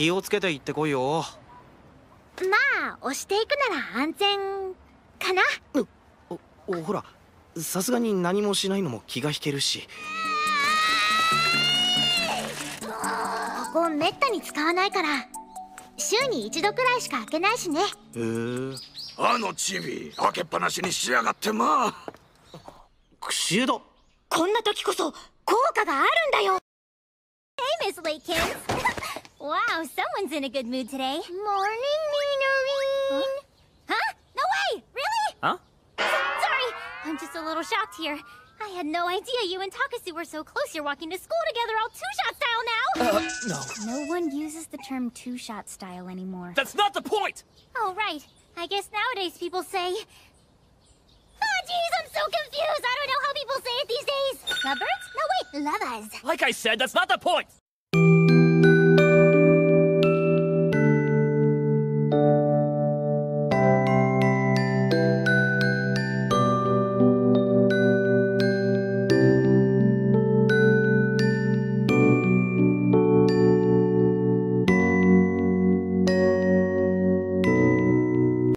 気をつけて行ってこいよ。 まあ押していくなら安全かな。 ほら、さすがに何もしないのも気が引けるし。 ここめったに使わないから週に一度くらいしか開けないしね。 あのチビ開けっぱなしにしやがってまあ。 クシエだ。 こんな時こそ効果があるんだよ。 Hey, Miss Lakins. Wow, someone's in a good mood today. Morning, Minorine. Huh? No way! Really? Huh? Sorry, I'm just a little shocked here. I had no idea you and Takasu were so close. You're walking to school together all two-shot style now. No. No one uses the term two-shot style anymore. That's not the point! Oh, right. I guess nowadays people say... Ah, jeez, I'm so confused. I don't know how people say it these days. Lovebirds? No, wait, lovers. Like I said, that's not the point!